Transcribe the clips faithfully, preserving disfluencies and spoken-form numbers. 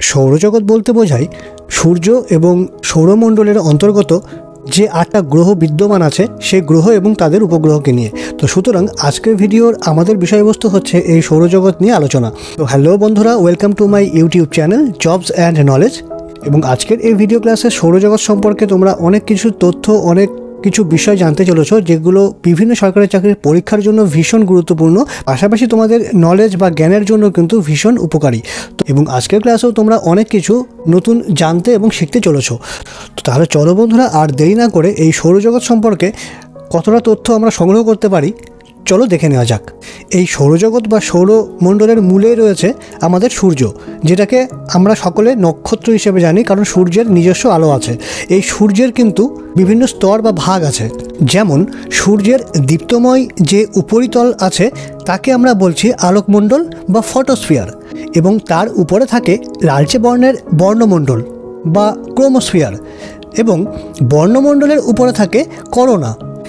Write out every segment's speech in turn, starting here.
সৌরজগৎ বলতে বোঝায় সূর্য এবং সৌরমণ্ডলের অন্তর্গত যে আটটা গ্রহ বিদ্যমান আছে সেই গ্রহ এবং তাদের উপগ্রহকে নিয়ে। তো সুতরাং আজকের ভিডিওর আমাদের বিষয়বস্তু হচ্ছে এই সৌরজগৎ নিয়ে আলোচনা। তো হ্যালো বন্ধুরা, welcome to my YouTube channel jobs and knowledge. এবং আজকের এই ভিডিও ক্লাসে সৌরজগৎ সম্পর্কে তোমরা অনেক কিছু তথ্য, অনেক কিছু বিষয় জানতে চলেছো যেগুলো বিভিন্ন সরকারি চাকরির পরীক্ষার জন্য ভীষণ গুরুত্বপূর্ণ, পাশাপাশি তোমাদের নলেজ বা জ্ঞানের জন্য কিন্তু ভীষণ উপকারী। এবং আজকের ক্লাসেও তোমরা অনেক কিছু নতুন জানতে এবং শিখতে চলেছো। তো তাহলে চলো বন্ধুরা, আর দেরি না করে এই সৌরজগৎ সম্পর্কে কতটা তথ্য আমরা সংগ্রহ করতে পারি চলো দেখে নেওয়া যাক। এই সৌরজগৎ বা সৌরমণ্ডলের মূলেই রয়েছে আমাদের সূর্য, যেটাকে আমরা সকলে নক্ষত্র হিসেবে জানি, কারণ সূর্যের নিজস্ব আলো আছে। এই সূর্যের কিন্তু বিভিন্ন স্তর বা ভাগ আছে। যেমন সূর্যের দীপ্তময় যে উপরিতল আছে তাকে আমরা বলছি আলোকমণ্ডল বা ফটোস্ফিয়ার, এবং তার উপরে থাকে লালচে বর্ণের বর্ণমণ্ডল বা ক্রোমোস্ফিয়ার, এবং বর্ণমণ্ডলের উপরে থাকে করোনা।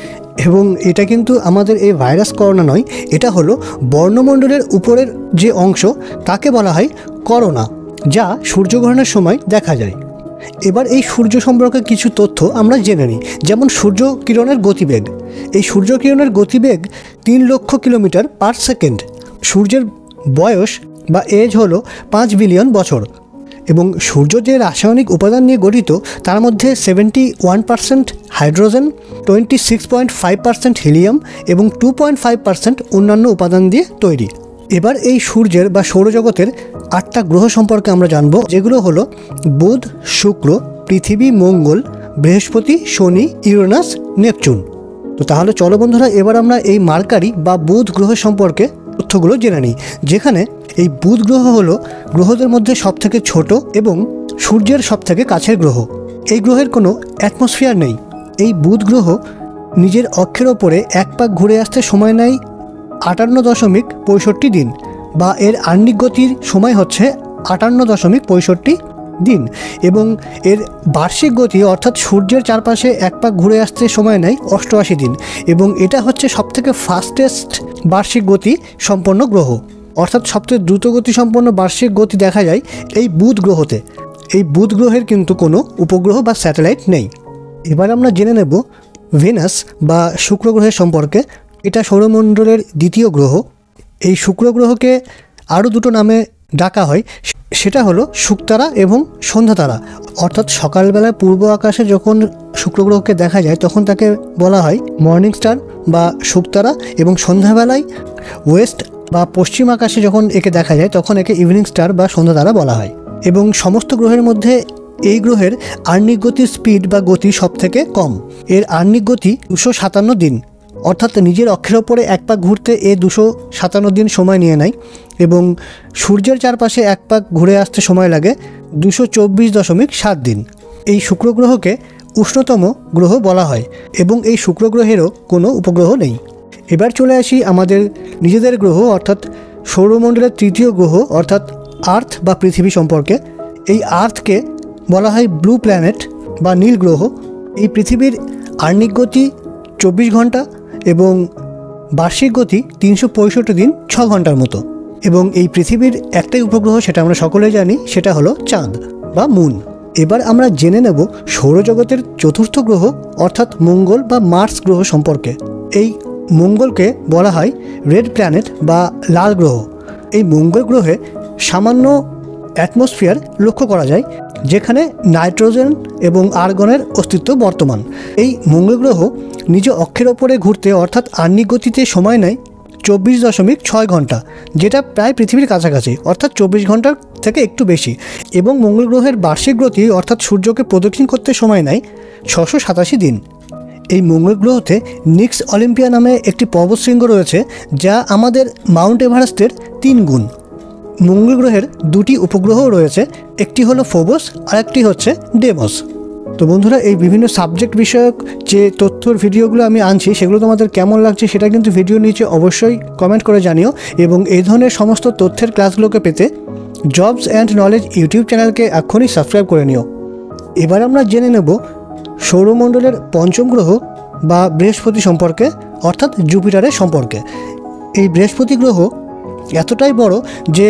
এবং এটা কিন্তু আমাদের এই ভাইরাস করোনা নয়, এটা হলো বর্ণমণ্ডলের উপরের যে অংশ তাকে বলা হয় করোনা, যা সূর্যগ্রহণের সময় দেখা যায়। এবার এই সূর্য সম্পর্কে কিছু তথ্য আমরা জেনে নিই। যেমন সূর্য কিরণের গতিবেগ। এই সূর্য কিরণের গতিবেগ তিন লক্ষ কিলোমিটার পার সেকেন্ড। সূর্যের বয়স বা এজ হলো পাঁচ বিলিয়ন বছর। এবং সূর্য যে রাসায়নিক উপাদান নিয়ে গঠিত তার মধ্যে seventy one percent hydrogen, twenty six point five percent helium এবং টু পয়েন্ট ফাইভ পার্সেন্ট অন্যান্য উপাদান দিয়ে তৈরি। এবার এই সূর্যের বা সৌরজগতের আটটা গ্রহ সম্পর্কে আমরা জানবো, যেগুলো হলো বুধ, শুক্র, পৃথিবী, মঙ্গল, বৃহস্পতি, শনি, ইউরেনাস, নেপচুন। তো তাহলে চলো বন্ধুরা, এবার আমরা এই মার্কারি বা বুধ গ্রহ সম্পর্কে তথ্যগুলো জেনে নিই। যেখানে এই বুধ গ্রহ হলো গ্রহদের মধ্যে সবথেকে ছোট এবং সূর্যের সবথেকে কাছের গ্রহ। এই গ্রহের কোনো অ্যাটমসফিয়ার নেই। এই বুধ গ্রহ নিজের অক্ষের ওপরে এক পাক ঘুরে আসতে সময় নেয় আটান্ন দশমিক পঁয়ষট্টি দিন, বা এর আহ্নিক গতির সময় হচ্ছে আটান্ন দশমিক পঁয়ষট্টি দিন, এবং এর বার্ষিক গতি অর্থাৎ সূর্যের চারপাশে এক পাক ঘুরে আসতে সময় নেয় অষ্টআশি দিন, এবং এটা হচ্ছে সবথেকে ফাস্টেস্ট বার্ষিক গতি সম্পন্ন গ্রহ। অর্থাৎ সবথেকে দ্রুত গতি সম্পন্ন বার্ষিক গতি দেখা যায় এই বুধ গ্রহতে। এই বুধ গ্রহের কিন্তু কোনো উপগ্রহ বা স্যাটেলাইট নেই। এবার আমরা জেনে নেব ভেনাস বা শুক্র গ্রহের সম্পর্কে। এটা সৌরমণ্ডলের দ্বিতীয় গ্রহ। এই শুক্র গ্রহকে আরও দুটো নামে ডাকা হয়, সেটা হলো শুকতারা এবং সন্ধ্যাতারা। অর্থাৎ সকালবেলায় পূর্ব আকাশে যখন শুক্র গ্রহকে দেখা যায় তখন তাকে বলা হয় মর্নিং স্টার বা শুকতারা, এবং সন্ধ্যাবেলায় ওয়েস্ট বা পশ্চিম আকাশে যখন একে দেখা যায় তখন একে ইভিনিং স্টার বা সন্ধ্যাতারা বলা হয়। এবং সমস্ত গ্রহের মধ্যে এই গ্রহের আহ্নিক গতির স্পিড বা গতি সব থেকে কম। এর আহ্নিক গতি দুশো সাতান্ন দিন, অর্থাৎ নিজের অক্ষের ওপরে এক পাক ঘুরতে এ দুশো সাতান্ন দিন সময় নিয়ে নেয়, এবং সূর্যের চারপাশে এক পাক ঘুরে আসতে সময় লাগে দুশো চব্বিশ দশমিক সাত দিন। এই শুক্র গ্রহকে উষ্ণতম গ্রহ বলা হয়, এবং এই শুক্র গ্রহেরও কোনো উপগ্রহ নেই। এবার চলে আসি আমাদের নিজেদের গ্রহ অর্থাৎ সৌরমণ্ডলের তৃতীয় গ্রহ অর্থাৎ আর্থ বা পৃথিবী সম্পর্কে। এই আর্থকে বলা হয় ব্লু প্ল্যানেট বা নীল গ্রহ। এই পৃথিবীর আহ্নিক গতি চব্বিশ ঘন্টা এবং বার্ষিক গতি তিনশো পঁয়ষট্টি দিন ছ ঘন্টার মতো। এবং এই পৃথিবীর একটাই উপগ্রহ, সেটা আমরা সকলেই জানি, সেটা হলো চাঁদ বা মুন। এবার আমরা জেনে নেব সৌরজগতের চতুর্থ গ্রহ অর্থাৎ মঙ্গল বা মার্স গ্রহ সম্পর্কে। এই মঙ্গলকে বলা হয় রেড প্ল্যানেট বা লাল গ্রহ। এই মঙ্গল গ্রহে সামান্য অ্যাটমসফিয়ার লক্ষ্য করা যায়, যেখানে নাইট্রোজেন এবং আর্গনের অস্তিত্ব বর্তমান। এই মঙ্গল গ্রহ নিজ অক্ষের ওপরে ঘুরতে অর্থাৎ আহ্নিক গতিতে সময় নেয় চব্বিশ দশমিক ছয় ঘন্টা, যেটা প্রায় পৃথিবীর কাছাকাছি, অর্থাৎ চব্বিশ ঘন্টার থেকে একটু বেশি। এবং মঙ্গল গ্রহের বার্ষিক গতি অর্থাৎ সূর্যকে প্রদক্ষিণ করতে সময় নেয় ছশো সাতাশি দিন। এই মঙ্গল গ্রহতে নিক্স অলিম্পিয়া নামে একটি পর্বতশৃঙ্গ রয়েছে, যা আমাদের মাউন্ট এভারেস্টের তিন গুণ। মঙ্গল গ্রহের দুটি উপগ্রহ রয়েছে, একটি হলো ফোবস আর একটি হচ্ছে ডেমোস। তো বন্ধুরা, এই বিভিন্ন সাবজেক্ট বিষয়ক যে তথ্যর ভিডিওগুলো আমি আনছি সেগুলো তোমাদের কেমন লাগছে সেটা কিন্তু ভিডিও নিচে অবশ্যই কমেন্ট করে জানিও। এবং এই ধরনের সমস্ত তথ্যের ক্লাসগুলোকে পেতে জবস অ্যান্ড নলেজ ইউটিউব চ্যানেলকে এখনই সাবস্ক্রাইব করে নিও। এবার আমরা জেনে নেব সৌরমণ্ডলের পঞ্চম গ্রহ বা বৃহস্পতি সম্পর্কে অর্থাৎ জুপিটারের সম্পর্কে। এই বৃহস্পতি গ্রহ এতটাই বড় যে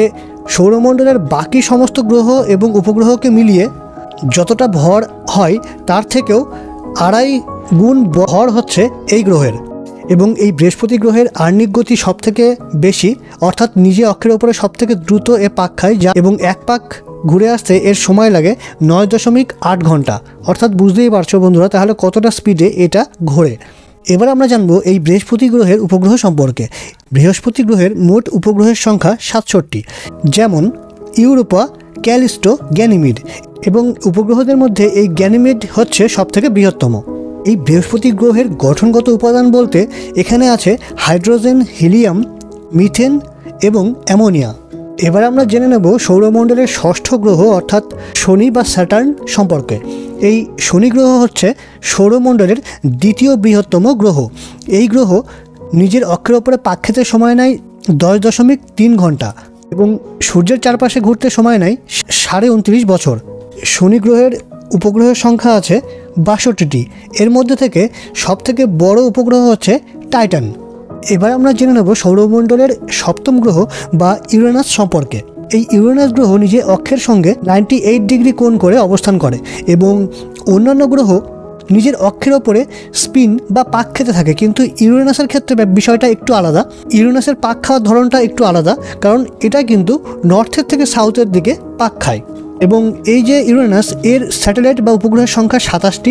সৌরমণ্ডলের বাকি সমস্ত গ্রহ এবং উপগ্রহকে মিলিয়ে যতটা ভর হয় তার থেকেও আড়াই গুণ ভর হচ্ছে এই গ্রহের। এবং এই বৃহস্পতি গ্রহের আহ্নিক গতি সবথেকে বেশি, অর্থাৎ নিজে অক্ষের ওপরে সবথেকে দ্রুত এ পাক খায়, যা এবং এক পাক ঘুরে আসতে এর সময় লাগে নয় দশমিক আট ঘন্টা। অর্থাৎ বুঝতেই পারছো বন্ধুরা তাহলে কতটা স্পিডে এটা ঘোরে। এবার আমরা জানবো এই বৃহস্পতি গ্রহের উপগ্রহ সম্পর্কে। বৃহস্পতি গ্রহের মোট উপগ্রহের সংখ্যা সাতষট্টি, যেমন ইউরোপা, ক্যালিস্টো, গ্যানিমিড। এবং উপগ্রহদের মধ্যে এই গ্যানিমিড হচ্ছে সবথেকে বৃহত্তম। এই বৃহস্পতি গ্রহের গঠনগত উপাদান বলতে এখানে আছে হাইড্রোজেন, হিলিয়াম, মিথেন এবং অ্যামোনিয়া। এবার আমরা জেনে নেব সৌরমণ্ডলের ষষ্ঠ গ্রহ অর্থাৎ শনি বা স্যাটার্ন সম্পর্কে। এই শনি গ্রহ হচ্ছে সৌরমণ্ডলের দ্বিতীয় বৃহত্তম গ্রহ। এই গ্রহ নিজের অক্ষের ওপরে পাক খেতে সময় নেয় দশ দশমিক তিন ঘন্টা এবং সূর্যের চারপাশে ঘুরতে সময় নেয় সাড়ে উনত্রিশ বছর। শনি গ্রহের উপগ্রহের সংখ্যা আছে বাষট্টিটি। এর মধ্যে থেকে সবথেকে বড় উপগ্রহ হচ্ছে টাইটান। এবার আমরা জেনে নেব সৌরমণ্ডলের সপ্তম গ্রহ বা ইউরেনাস সম্পর্কে। এই ইউরেনাস গ্রহ নিজে অক্ষের সঙ্গে নাইনটি এইট ডিগ্রি কোণ করে অবস্থান করে এবং অন্যান্য গ্রহ নিজের অক্ষের ওপরে স্পিন বা পাক খেতে থাকে, কিন্তু ইউরেনাসের ক্ষেত্রে বিষয়টা একটু আলাদা। ইউরেনাসের পাক খাওয়ার ধরনটা একটু আলাদা, কারণ এটা কিন্তু নর্থের থেকে সাউথের দিকে পাক খায়। এবং এই যে ইউরেনাস, এর স্যাটেলাইট বা উপগ্রহের সংখ্যা সাতাশটি,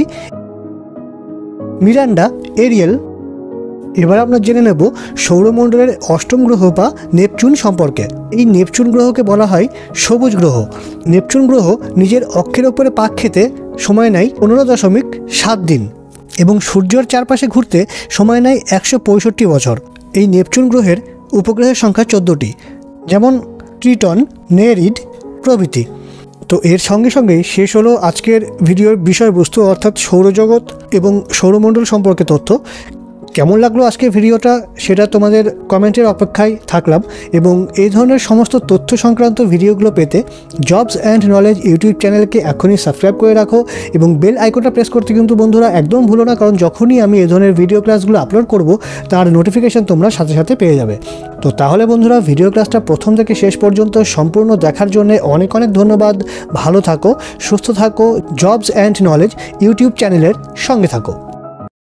মিরান্ডা, এরিয়েল। এবার আমরা জেনে নেব সৌরমণ্ডলের অষ্টম গ্রহ বা নেপচুন সম্পর্কে। এই নেপচুন গ্রহকে বলা হয় সবুজ গ্রহ। নেপচুন গ্রহ নিজের অক্ষের ওপরে পাক খেতে সময় নেয় পনেরো দশমিক সাত দিন এবং সূর্যের চারপাশে ঘুরতে সময় নেয় একশো পঁয়ষট্টি বছর। এই নেপচুন গ্রহের উপগ্রহের সংখ্যা চোদ্দোটি, যেমন ট্রিটন, নেরিড প্রভৃতি। তো এর সঙ্গে সঙ্গেই শেষ হলো আজকের ভিডিওর বিষয়বস্তু, অর্থাৎ সৌরজগৎ এবং সৌরমণ্ডল সম্পর্কে তথ্য। কেমন লাগলো আজকের ভিডিওটা সেটা তোমাদের কমেন্টের অপেক্ষায় থাকলাম। এবং এই ধরনের সমস্ত তথ্য সংক্রান্ত ভিডিওগুলো পেতে জবস অ্যান্ড নলেজ ইউটিউব চ্যানেলকে এখনই সাবস্ক্রাইব করে রাখো এবং বেল আইকনটা প্রেস করতে কিন্তু বন্ধুরা একদম ভুলো না, কারণ যখনই আমি এই ধরনের ভিডিও ক্লাসগুলো আপলোড করব তার নোটিফিকেশান তোমরা সাথে সাথে পেয়ে যাবে। তো তাহলে বন্ধুরা ভিডিও ক্লাসটা প্রথম থেকে শেষ পর্যন্ত সম্পূর্ণ দেখার জন্য অনেক অনেক ধন্যবাদ। ভালো থাকো, সুস্থ থাকো, জবস অ্যান্ড নলেজ ইউটিউব চ্যানেলের সঙ্গে থাকো।